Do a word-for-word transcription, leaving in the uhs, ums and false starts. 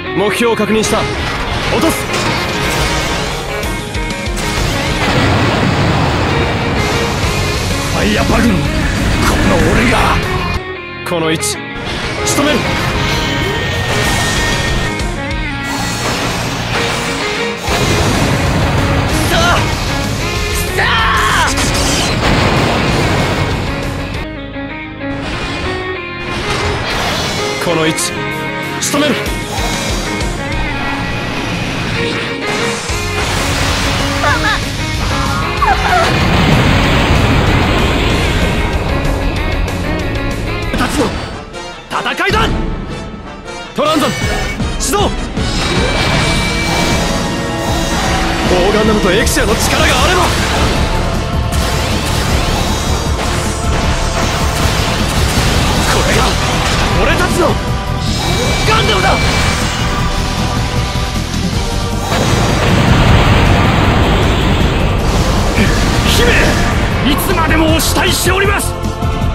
目標を確認した。落とす。 ファイヤーバグン、この俺が。 この位置仕留める。 さあさあこの位置仕留める。 立つの戦いだ。 トランザム始動。オーガンナムとエクシアの力があれば。 これが俺たちのガンダムだ。姫、いつまでもお慕いしております。